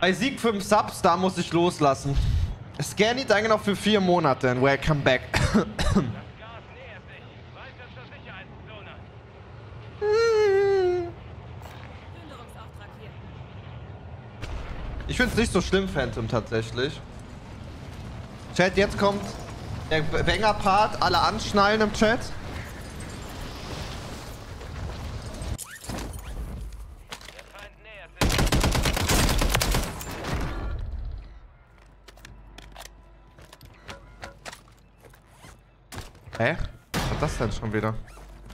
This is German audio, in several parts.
Bei Sieg 5 Subs, da muss ich loslassen. Scanny, danke noch für 4 Monate and welcome back. Ich find's nicht so schlimm, Phantom, tatsächlich. Chat, jetzt kommt der Banger-Part. Alle anschnallen im Chat. Hä? Was war das denn schon wieder?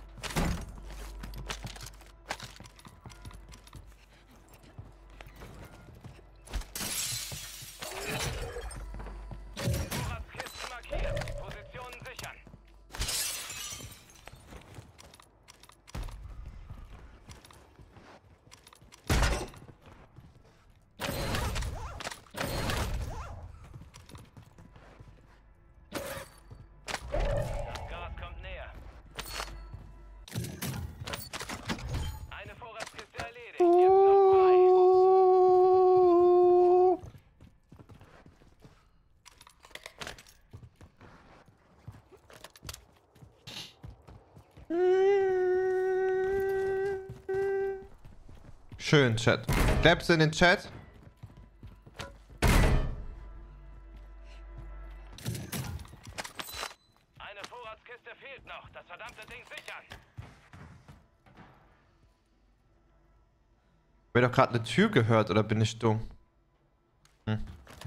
Schön, Chat. Claps in den Chat. Eine Vorratskiste fehlt noch. Das verdammte Ding sichern. Ich habe doch gerade eine Tür gehört, oder bin ich dumm? Hm.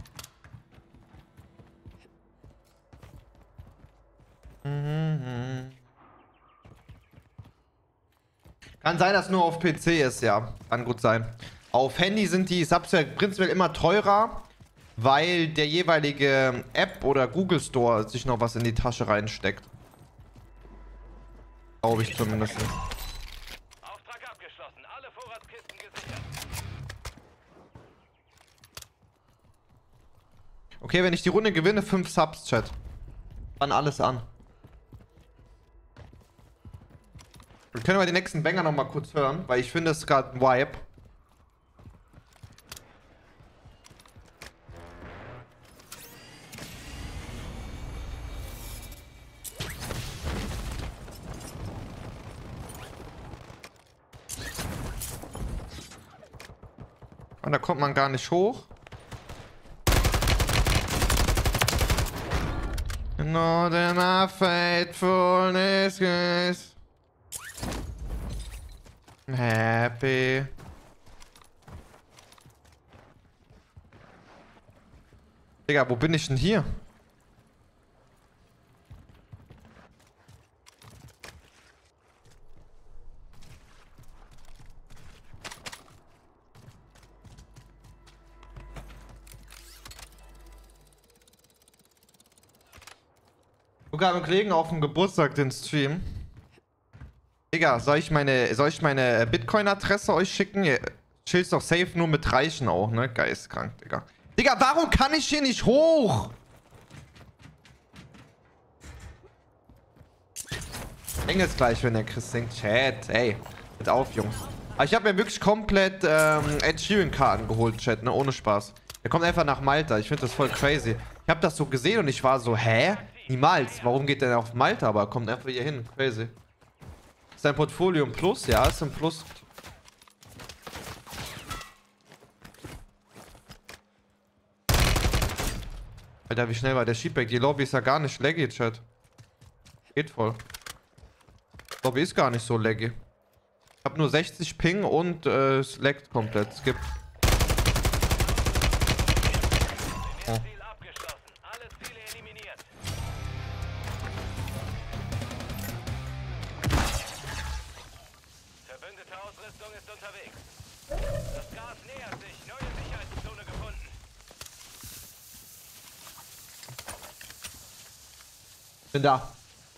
Kann sein, dass nur auf PC ist, ja. Kann gut sein. Auf Handy sind die Subs ja prinzipiell immer teurer, weil der jeweilige App oder Google Store sich noch was in die Tasche reinsteckt. Glaube ich zumindest. Auftrag abgeschlossen. Alle Vorratskisten gesichert. Okay, wenn ich die Runde gewinne, 5 Subs, Chat. Dann alles an. Wir können aber den nächsten Banger noch mal kurz hören, weil ich finde, es ist gerade ein Vibe. Und da kommt man gar nicht hoch. No, then my faithfulness is happy. Digga, wo bin ich denn hier? Sogar mit Kollegen auf dem Geburtstag den Stream. Digga, soll ich meine Bitcoin-Adresse euch schicken? Ihr chillst doch safe nur mit Reichen auch, ne? Geistkrank, Digga. Digga, warum kann ich hier nicht hoch? Engels gleich, wenn der Chris singt. Chat, ey. Mit auf, Jungs. Aber ich habe mir wirklich komplett Ed Sheeran-Karten geholt, Chat, ne? Ohne Spaß. Der kommt einfach nach Malta. Ich finde das voll crazy. Ich habe das so gesehen und ich war so, hä? Niemals. Warum geht der auf Malta? Aber kommt einfach hier hin. Crazy. Ist dein Portfolio ein Plus? Ja, ist ein Plus. Alter, wie schnell war der Sheepback? Die Lobby ist ja gar nicht laggy, Chat. Geht voll. Lobby ist gar nicht so laggy. Ich hab nur 60 Ping und es laggt komplett. Skip. Oh. Ziel abgeschlossen. Alle Ziele eliminiert. Verbündete Ausrüstung ist unterwegs. Das Gas nähert sich. Neue Sicherheitszone gefunden. Bin da.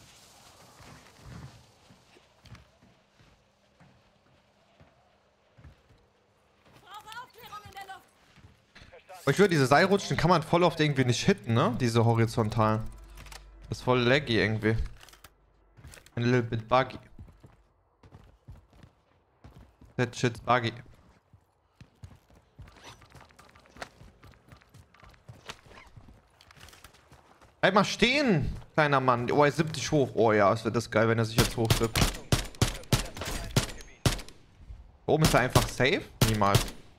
Aber ich würde diese Seilrutschen kann man voll oft irgendwie nicht hitten, ne? Diese horizontalen. Das ist voll laggy irgendwie. A little bit buggy. That shit's buggy. Bleib mal stehen, kleiner Mann. Oh, er sippt dich hoch. Oh ja, es wird das geil, wenn er sich jetzt hochsippt. Oben ist er einfach safe? Niemals.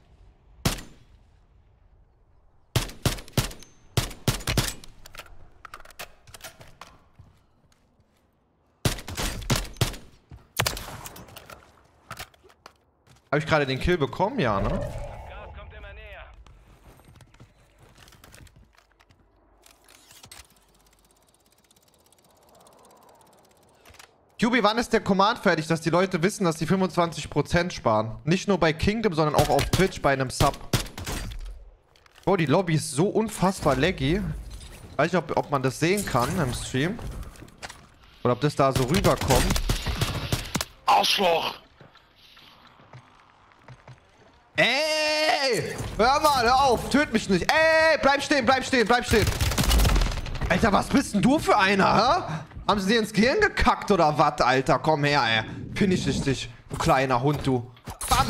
Habe ich gerade den Kill bekommen? Ja, ne? Das Gas kommt immer näher. QB, wann ist der Command fertig, dass die Leute wissen, dass die 25% sparen? Nicht nur bei Kingdom, sondern auch auf Twitch bei einem Sub. Bro, die Lobby ist so unfassbar laggy. Weiß nicht, ob man das sehen kann im Stream. Oder ob das da so rüberkommt. Arschloch! Ey! Hör mal, hör auf! Töt mich nicht! Ey! Bleib stehen, bleib stehen, bleib stehen! Alter, was bist denn du für einer, hä? Haben sie dir ins Gehirn gekackt oder was, Alter? Komm her, ey. Finish ich dich, du kleiner Hund, du. Bam!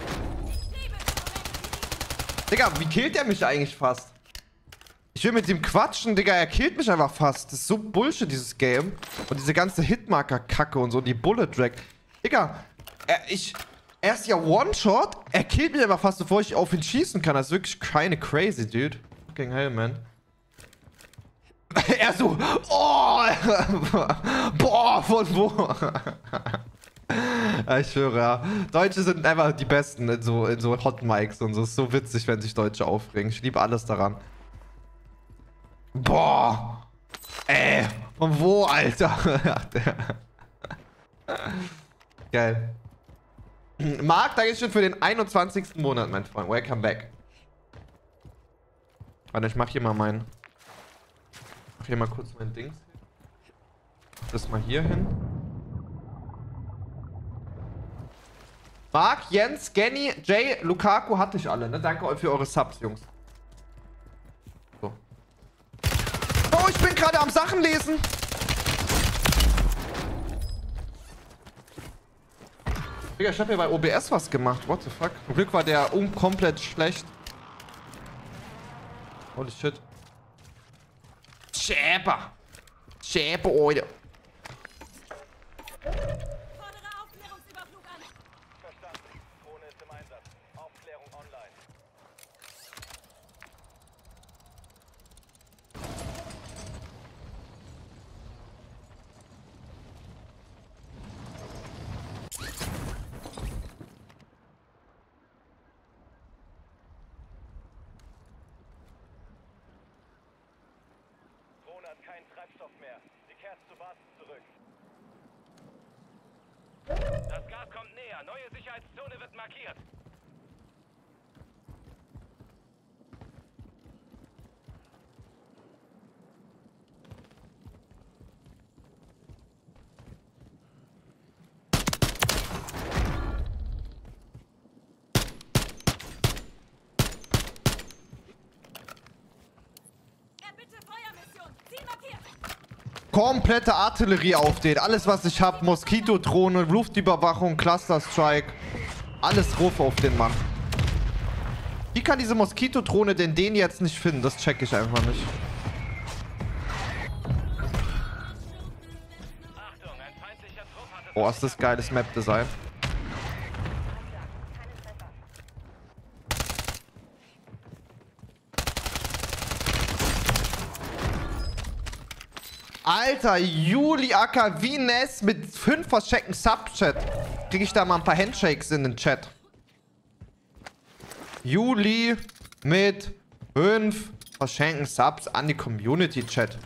Digga, wie killt der mich eigentlich fast? Ich will mit ihm quatschen, Digga, er killt mich einfach fast. Das ist so Bullshit, dieses Game. Und diese ganze Hitmarker-Kacke und so, die Bullet Drag. Digga, er ist ja One-Shot. Er killt mich einfach fast, bevor ich auf ihn schießen kann. Das ist wirklich keine crazy, dude. Fucking hell, man. Er so, oh, boah, von wo? Ich schwöre, ja. Deutsche sind einfach die Besten in so Hot Mics und so. Ist so witzig, wenn sich Deutsche aufregen. Ich liebe alles daran. Boah. Ey, von wo, Alter? Geil. Marc, danke schön für den 21. Monat, mein Freund. Welcome back. Warte, ich mach hier mal mein... Mach hier mal kurz mein Dings. Das mal hier hin. Marc, Jens, Genny, Jay, Lukaku hatte ich alle, ne? Danke euch für eure Subs, Jungs. So. Oh, ich bin gerade am Sachen lesen. Digga, ich habe hier bei OBS was gemacht. What the fuck? Zum Glück war der komplett schlecht. Holy shit. Schäper. Schäper, Oide. Fordere Aufklärungsüberflug an. Verstanden. Drohne ist im Einsatz. Aufklärung online. Drohne hat keinen Treibstoff mehr. Sie kehrt zur Basis zurück. Das Gas kommt näher. Neue Sicherheitszone wird markiert. Erbitte Feuermission. Ziel markiert. Komplette Artillerie aufdehnt. Alles, was ich hab. Moskito-Drohne, Luftüberwachung, Cluster-Strike. Alles Ruf auf den Mann. Wie kann diese Moskito-Drohne denn den jetzt nicht finden? Das check ich einfach nicht. Achtung, ein feindlicher Trupp hat es. Oh, ist das geiles Map-Design. Alter, Juli Acker Vines mit 5 versteckten Sub-Chat. Kriege ich da mal ein paar Handshakes in den Chat. Juli mit 5 verschenkten Subs an die Community-Chat.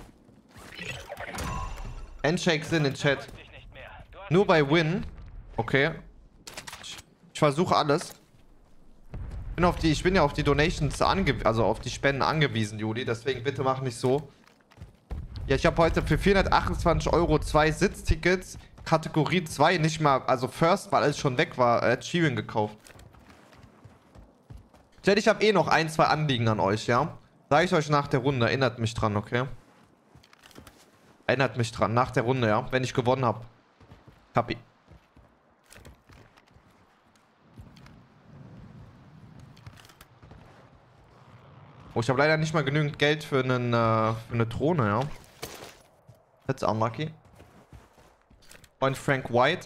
Handshakes in den Chat. Dich nicht mehr. Du hast Nur bei Win. Okay. Ich versuche alles. Ich bin ja auf die Donations angewiesen, also auf die Spenden angewiesen, Juli. Deswegen bitte mach nicht so. Ja, ich habe heute für 428 € 2 Sitztickets, Kategorie 2, nicht mal, also First, weil alles schon weg war, Achievement gekauft. Chat, ich habe eh noch 1, 2 Anliegen an euch, ja? Sage ich euch nach der Runde, erinnert mich dran, okay? Erinnert mich dran, nach der Runde, ja? Wenn ich gewonnen habe. Kapi. Oh, ich habe leider nicht mal genügend Geld für eine Drohne, ja. That's unlucky. Und Frank White.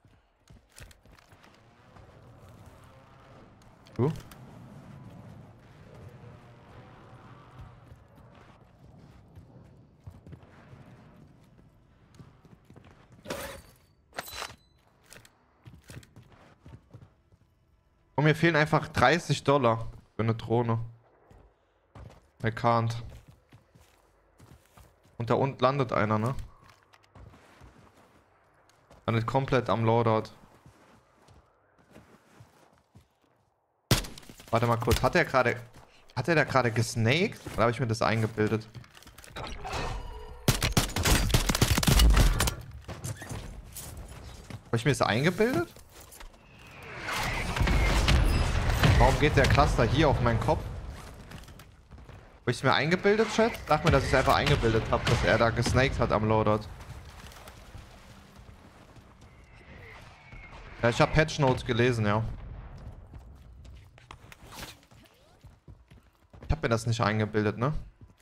Und mir fehlen einfach $30 für eine Drohne. I can't. Und da unten landet einer, ne? Landet komplett am Loadout. Warte mal kurz. Hat er da gerade gesnaked? Oder habe ich mir das eingebildet? Habe ich mir das eingebildet? Warum geht der Cluster hier auf meinen Kopf? Habe ich es mir eingebildet, Chat? Sag mir, dass ich es einfach eingebildet habe, dass er da gesnaked hat am Loadout. Ja, ich habe Patch Notes gelesen, ja. Ich habe mir das nicht eingebildet, ne?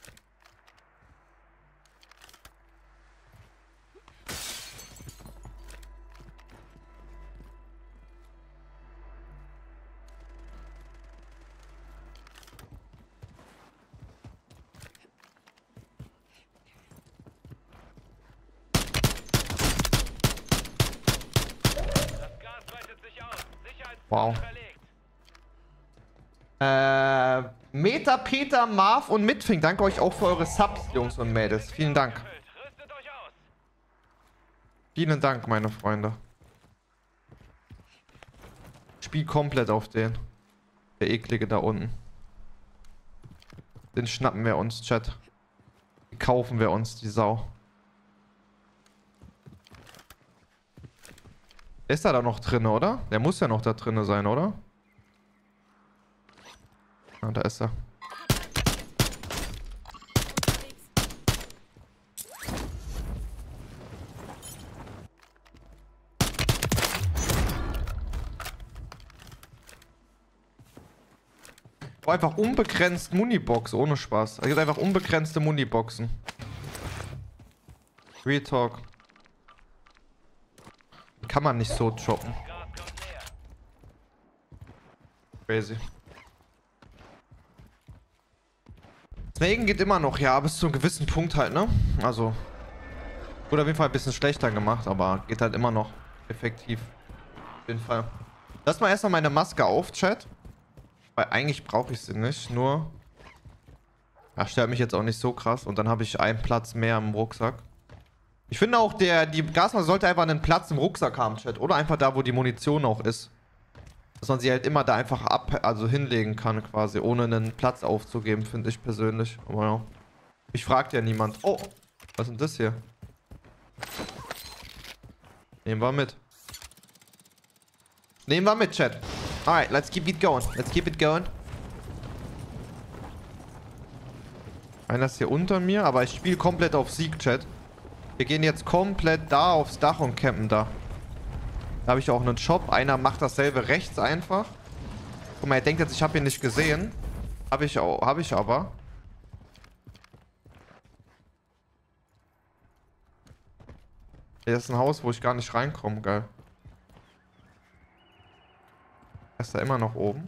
Das Gas breitet sich aus. Wow. Sicherheitszone verlegt. Meta, Peter, Marv und Mitfing. Danke euch auch für eure Subs, Jungs und Mädels. Vielen Dank. Rüstet euch aus. Vielen Dank, meine Freunde. Spiel komplett auf den. Der eklige da unten. Den schnappen wir uns, Chat. Die kaufen wir uns, die Sau. Ist er da noch drin, oder? Der muss ja noch da drin sein, oder? Ah, da ist er. Oh, einfach unbegrenzt Munibox, ohne Spaß. Es gibt einfach unbegrenzte Muniboxen. Real Talk. Kann man nicht so droppen. Gas kommt näher. Crazy. Snaken geht immer noch, ja, bis zu einem gewissen Punkt halt, ne? Also. Wurde auf jeden Fall ein bisschen schlechter gemacht, aber geht halt immer noch effektiv. Auf jeden Fall. Lass mal erstmal meine Maske auf, Chat. Weil eigentlich brauche ich sie nicht, nur... Ja, stört mich jetzt auch nicht so krass. Und dann habe ich einen Platz mehr im Rucksack. Ich finde auch, die Gasmaske sollte einfach einen Platz im Rucksack haben, Chat. Oder einfach da, wo die Munition auch ist. Dass man sie halt immer da einfach hinlegen kann, quasi. Ohne einen Platz aufzugeben, finde ich persönlich. Aber ja. Mich fragt ja niemand. Oh, was ist denn das hier? Nehmen wir mit. Nehmen wir mit, Chat. Alright, let's keep it going. Let's keep it going. Einer ist hier unter mir, aber ich spiele komplett auf Sieg, Chat. Wir gehen jetzt komplett da aufs Dach und campen da. Da habe ich auch einen Shop. Einer macht dasselbe rechts einfach. Guck mal, er denkt jetzt, ich habe ihn nicht gesehen. Habe ich aber. Hier ist ein Haus, wo ich gar nicht reinkomme, geil. Er ist da immer noch oben.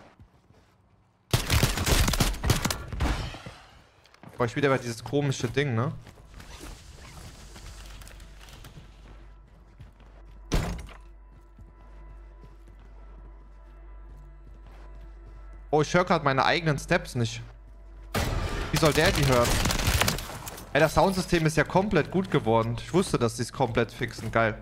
Boah, ich spiele aber dieses komische Ding, ne? Oh, ich höre gerade meine eigenen Steps nicht. Wie soll der die hören? Ey, das Soundsystem ist ja komplett gut geworden. Ich wusste, dass sie es komplett fixen. Geil.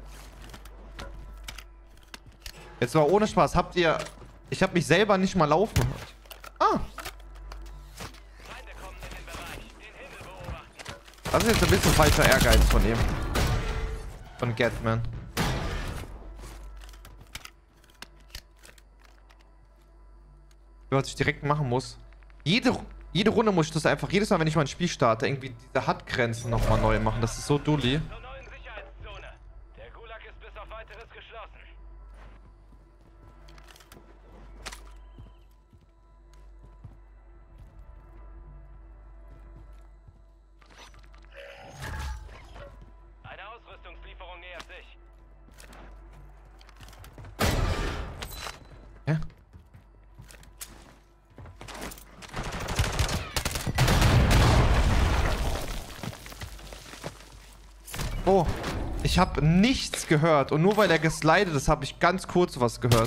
Jetzt mal ohne Spaß. Habt ihr... Ich habe mich selber nicht mal laufen gehört. Ah. Feinde kommen in den Bereich. Den Himmel beobachten. Das ist jetzt ein bisschen falscher Ehrgeiz von ihm. Von Gatman. Was ich direkt machen muss. Jede Runde muss ich das einfach, jedes Mal, wenn ich mal ein Spiel starte, irgendwie diese HUD-Grenzen nochmal neu machen. Das ist so dulli. Zur neuen Sicherheitszone. Der Gulag ist bis auf weiteres geschlossen. Oh, ich habe nichts gehört. Und nur weil er geslidet ist, habe ich ganz kurz was gehört.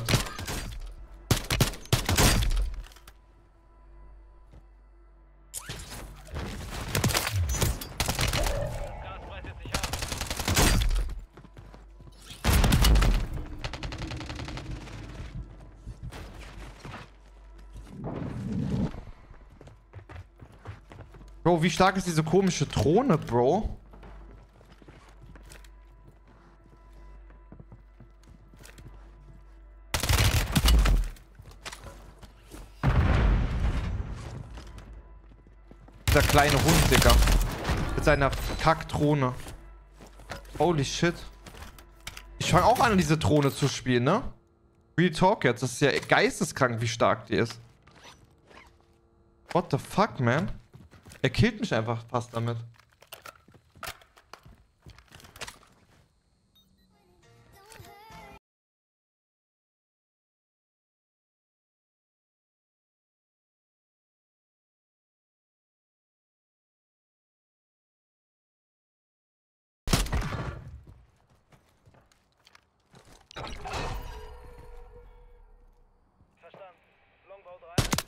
Gas breitet sich aus. Bro, wie stark ist diese komische Drohne, Bro? Dieser kleine Hund, Digga. Mit seiner Kackdrohne. Holy shit. Ich fange auch an, diese Drohne zu spielen, ne? Real Talk jetzt. Das ist ja geisteskrank, wie stark die ist. What the fuck, man? Er killt mich einfach fast damit. Verstanden. Longbow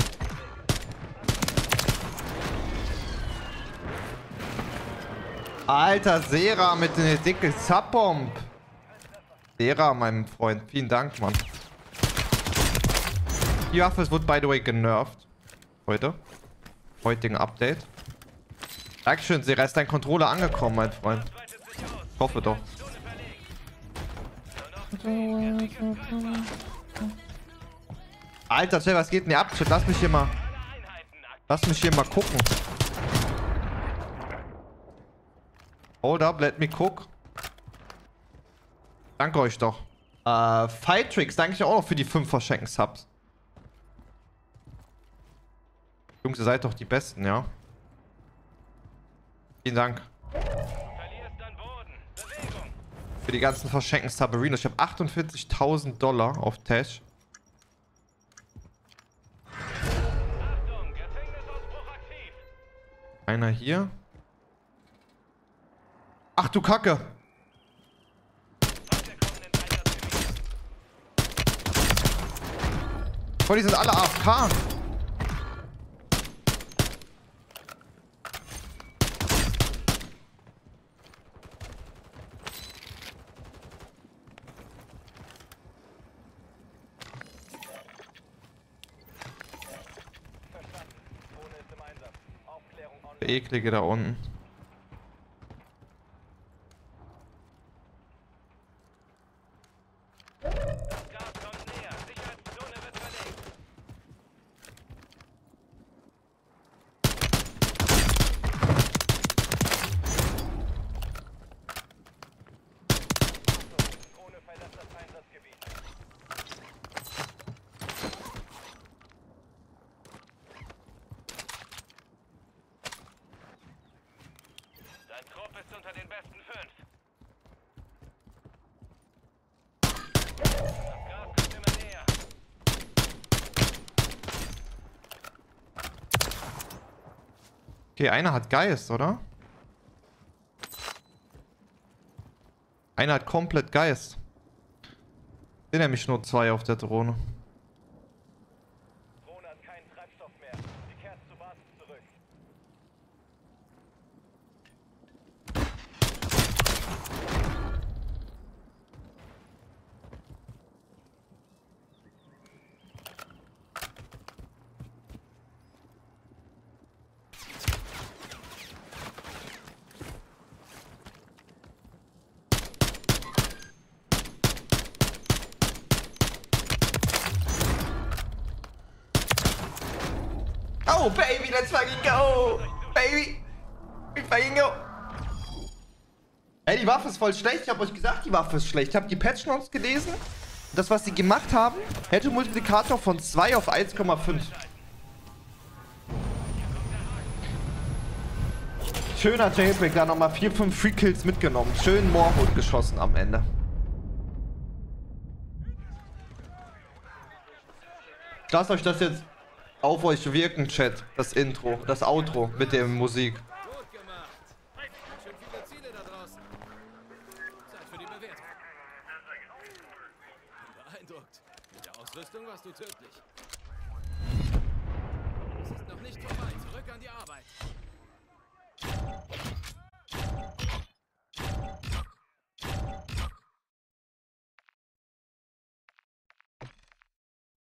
3. Alter, Sera mit einer dicken Subbomb. Sera, mein Freund. Vielen Dank, Mann. Die Waffe wird, by the way, genervt. Heute. Heutigen Update. Dankeschön, Sera. Ist dein Controller angekommen, mein Freund? Breitet sich aus. Ich hoffe doch. Zone verlegt. Nur noch 10 fertige Treffer. Alter, Chef, was geht denn hier ab? Lass mich hier mal... Alle Einheiten aktiv. Lass mich hier mal gucken. Hold up, let me cook. Danke euch doch. Fight Tricks, danke ich auch noch für die 5 verschenken Subs. Jungs, ihr seid doch die Besten, ja? Vielen Dank Verlierst an Boden. Bewegung. für die ganzen verschenken Submarinos. Ich habe 48.000 $ auf Tash. Achtung, Gefängnisausbruch aktiv. Einer hier. Ach du Kacke. Beide kommen in Einsatzgebiet. Boah, die sind alle AFK. Verstanden. Drohne ist im Einsatz. Aufklärung on. Der Eklige da unten. Das Gas kommt näher. Sicherheitszone wird verlegt. Drohne verlässt das Einsatzgebiet. Dein Trupp ist unter den besten 5. Das Gas kommt immer näher. Okay, einer hat Geist, oder? Einer hat komplett Geist. Sind nämlich nur 2 auf der Drohne. Drohne hat keinen Treibstoff mehr. Sie kehrt zur Basis zurück. Oh, baby, let's fucking go! Baby! We fucking go! Ey, die Waffe ist voll schlecht. Ich habe euch gesagt, die Waffe ist schlecht. Ich habe die Patch Notes gelesen. Das, was sie gemacht haben, hätte Multiplikator von 2 auf 1,5. Schöner Jailbreak, da nochmal 4, 5 Free Kills mitgenommen. Schön Moorhood geschossen am Ende. Lasst euch das jetzt auf euch wirken, Chat. Das Intro, das Outro mit der Musik. Gut gemacht. Schon viele Ziele da draußen. warst du tödlich.